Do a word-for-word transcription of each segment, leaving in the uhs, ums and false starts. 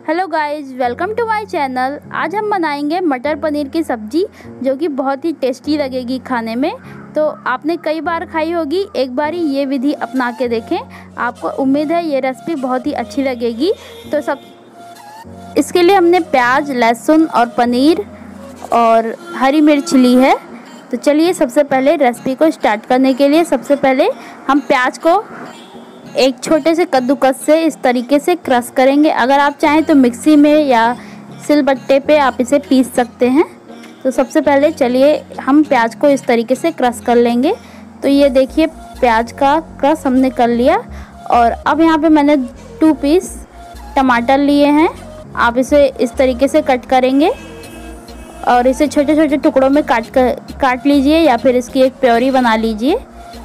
Hello guys, welcome to my channel. आज हम बनाएंगे मटर पनीर की सब्ज़ी जो कि बहुत ही टेस्टी लगेगी खाने में। तो आपने कई बार खाई होगी, एक बारी ये विधि अपना के देखें। आपको उम्मीद है ये रेसिपी बहुत ही अच्छी लगेगी। तो सब इसके लिए हमने प्याज, लहसुन और पनीर और हरी मिर्च ली है। तो चलिए सबसे पहले रेसिपी को स्टार्ट करने के लिए सबसे पहले हम प्याज को एक छोटे से कद्दूकस से इस तरीके से क्रश करेंगे। अगर आप चाहें तो मिक्सी में या सिलबट्टे पे आप इसे पीस सकते हैं। तो सबसे पहले चलिए हम प्याज को इस तरीके से क्रश कर लेंगे। तो ये देखिए प्याज का क्रश हमने कर लिया। और अब यहाँ पे मैंने टू पीस टमाटर लिए हैं। आप इसे इस तरीके से कट करेंगे और इसे छोटे छोटे टुकड़ों में काट कर काट लीजिए या फिर इसकी एक प्योरी बना लीजिए।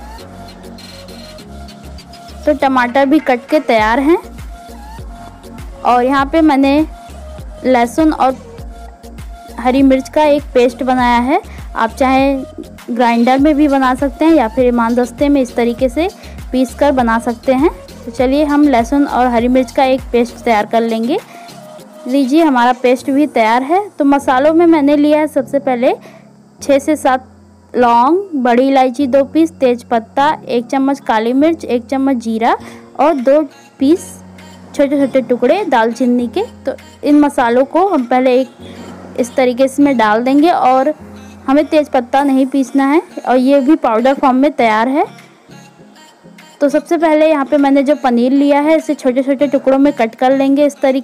तो टमाटर भी कट के तैयार हैं। और यहाँ पे मैंने लहसुन और हरी मिर्च का एक पेस्ट बनाया है। आप चाहे ग्राइंडर में भी बना सकते हैं या फिर इमामदस्ते में इस तरीके से पीस कर बना सकते हैं। तो चलिए हम लहसुन और हरी मिर्च का एक पेस्ट तैयार कर लेंगे। लीजिए हमारा पेस्ट भी तैयार है। तो मसालों में मैंने लिया है सबसे पहले छः से सात लौंग, बड़ी इलायची दो पीस, तेज पत्ता, एक चम्मच काली मिर्च, एक चम्मच जीरा और दो पीस छोटे छोटे टुकड़े दालचीनी के। तो इन मसालों को हम पहले एक इस तरीके से में डाल देंगे और हमें तेज पत्ता नहीं पीसना है और ये भी पाउडर फॉर्म में तैयार है। तो सबसे पहले यहाँ पे मैंने जो पनीर लिया है इसे छोटे छोटे टुकड़ों में कट कर लेंगे इस तरीके।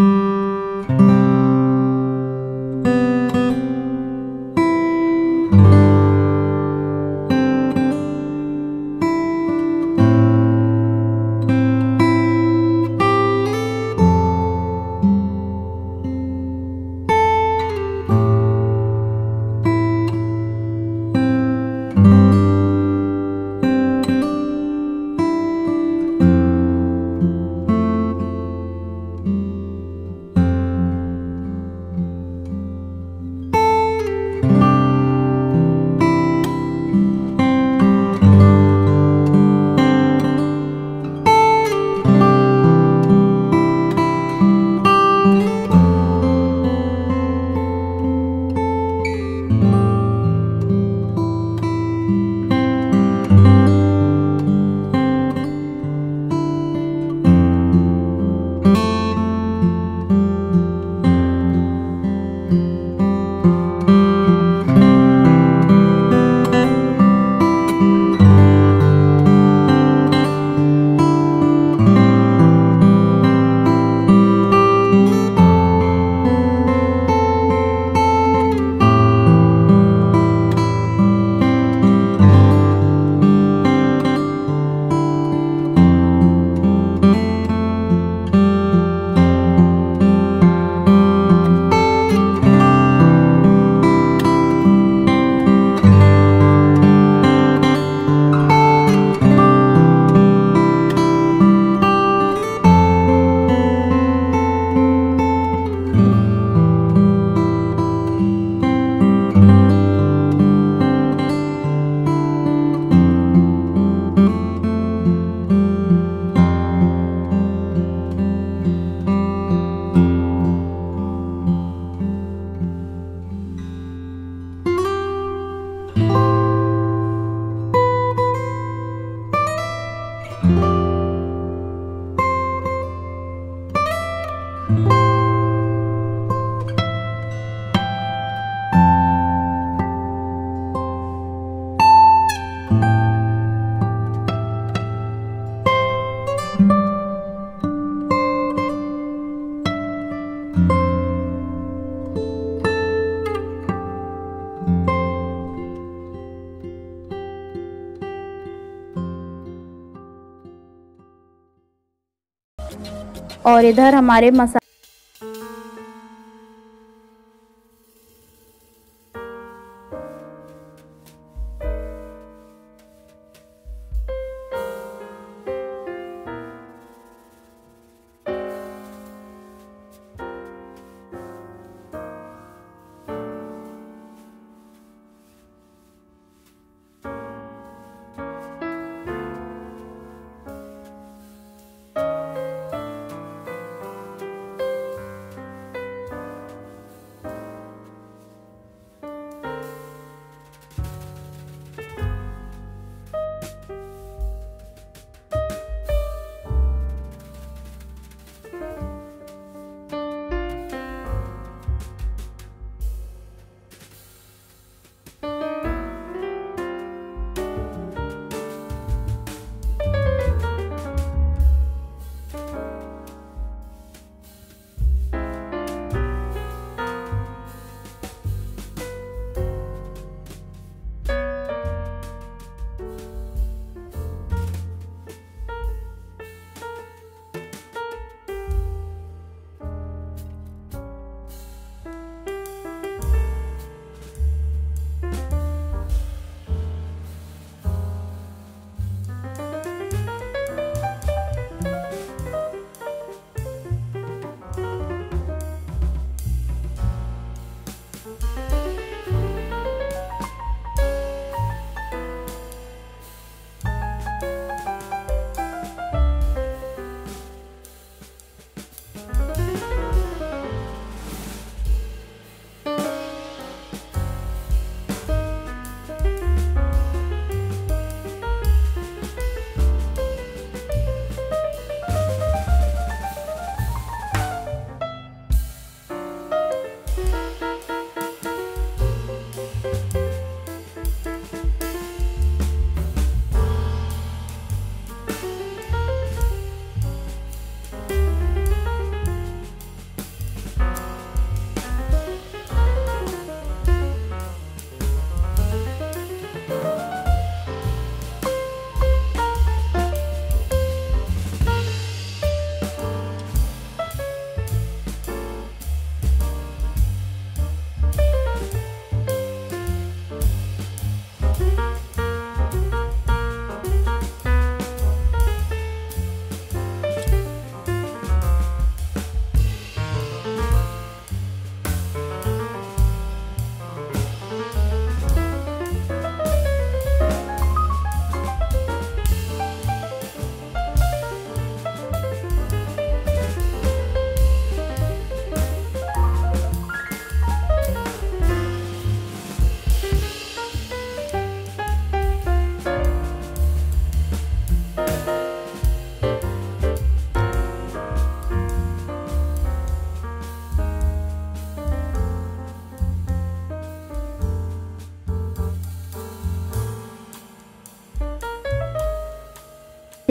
और इधर हमारे मसाले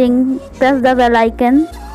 watching, press the bell icon.